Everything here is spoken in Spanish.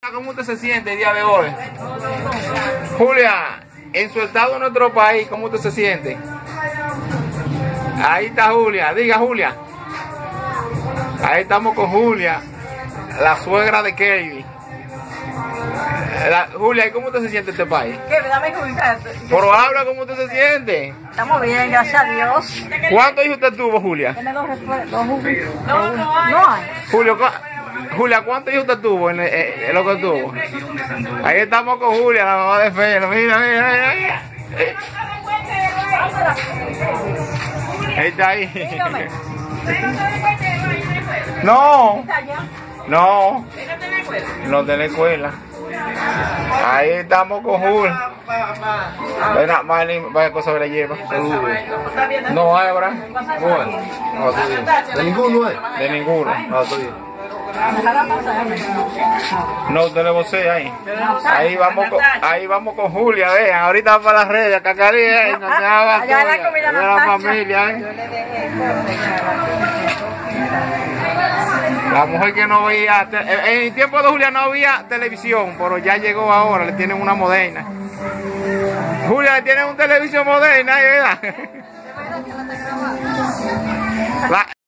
¿Cómo usted se siente el día de hoy? Julia, en su estado en nuestro país, ¿cómo usted se siente? Ahí está Julia, diga Julia. Ahí estamos con Julia, la suegra de Kelly. Julia, ¿y cómo usted se siente en este país? Pero habla, ¿cómo usted se siente? Estamos bien, gracias a Dios. ¿Cuántos hijos usted tuvo, Julia? Tiene dos No hay. Julia, ¿cuántos hijos usted tuvo en lo que tuvo? Ahí estamos con Julia, la mamá de Felo. Mira, mira, mira, mira. Ahí está ahí. No. No. No tiene escuela. Ahí estamos con Julia. Vaya cosa que le lleva. No hay, ¿verdad? De ninguno hay. De ninguno. No, estoy bien. No, usted le vocea ahí. Ahí vamos con Julia, vean. Ahorita para las redes, Cacari, no te hagas de la familia, La mujer que no veía, en el tiempo de Julia no había televisión, pero ya llegó ahora, le tienen una moderna. Julia, le tienen una televisión moderna, ¿verdad?